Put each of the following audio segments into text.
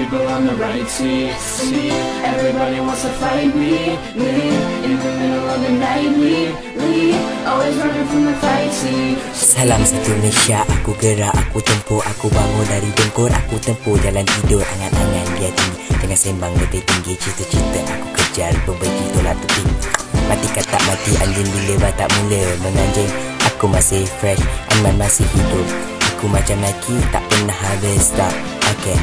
people on the right, see, everybody wants to fight me, in the middle of the night, always running from the fight, see. Salam satu Malaysia, aku gerak, aku tempur, aku bangun dari dengkur, aku tempur jalan tidur, angan-angan biar tinggi, jangan sembang lebih tinggi, cita-cita aku kejar, perbaiki tolak tepi. Mati kata mati anjing bila batak mula menganjing, aku masih fresh, aman masih hidup, aku macam Nike tak pernah habis tak. Okay.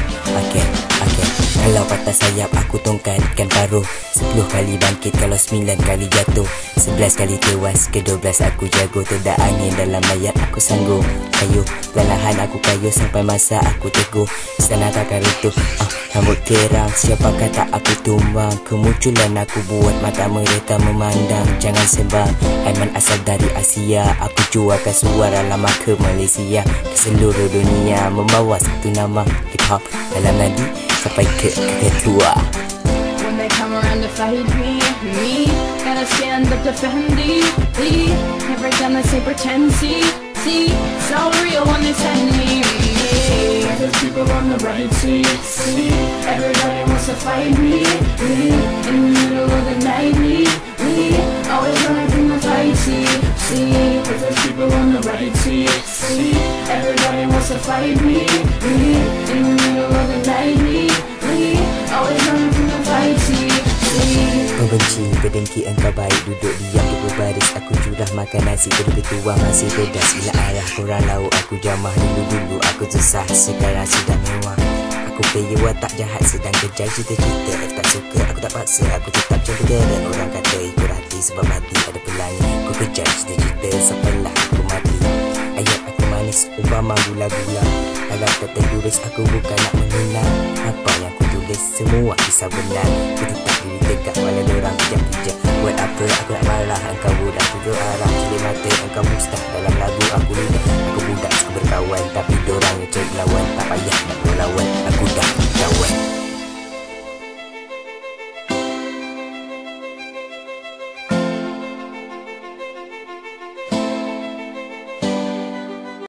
Kalau patah sayap aku tongkat ikan paruh, 10 kali bangkit kalau 9 kali jatuh, 11 kali tewas, ke-12 aku jago. Tidak angin dalam mayat aku sanggup kayu, perlahan aku kayu sampai masa aku teguh. Sana takkan runtuh, rambut kerang, siapa kata aku tumbang. Kemunculan aku buat mata mereka memandang. Jangan sembang, Aiman asal dari Asia, aku jualkan suara lama ke Malaysia, ke seluruh dunia, membawa satu nama hip hop dalam nadi sampai ke ketua. When they come around to fight me, gotta stand up defending. Every time they say pretend, see, so real when they send me. There's people on the right, see, everybody wants to fight me, in the middle of the night, always running from the fight, see, there's people on the right, see, everybody wants to fight me, in the middle of the night, always running from the fight, see. Membenci, berdengki engkau baik, duduk diam di berbaris, aku curah makan nasi, kedua masih pedas. Bila arah korang lauk aku jamah, dulu aku susah, sekarang sudah mewah. Aku player watak jahat sedang kejar cita-cita, tak suka aku tak paksa, aku tetap macam bergerak. Orang kata ikut hati sebab hati ada pelangi, aku kejar cita-cita sampailah aku mati. Ayat aku manis, umpama gula-gula, harap tak tertulis, aku bukan nak menghina. Apa yang aku tulis semua kisah benar, aku tetap diri tegak walau dorang pijak-pijak. Buat apa aku nak marah, engkau budak tujuh arah, cilik mata engkau mustah. Dalam lagu aku lidah, aku budak suka berkawan, tapi dorang yang cari lawan.